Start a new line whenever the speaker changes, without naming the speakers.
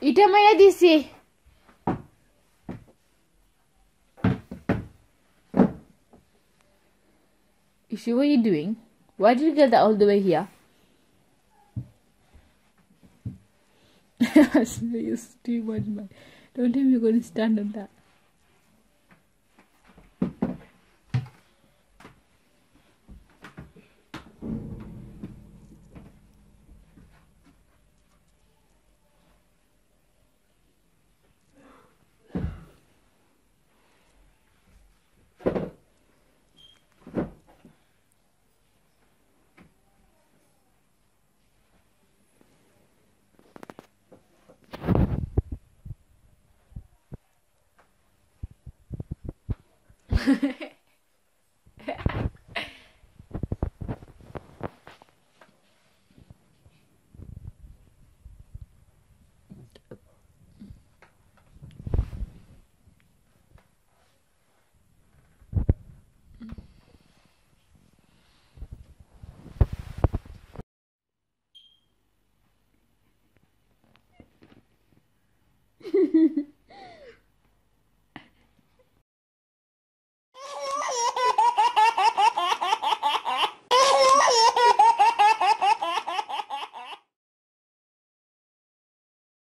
Ita maya disi. Ishi, what are you doing? Why did you get that all the way here? You're too much, man. Don't tell me you're going to stand on that.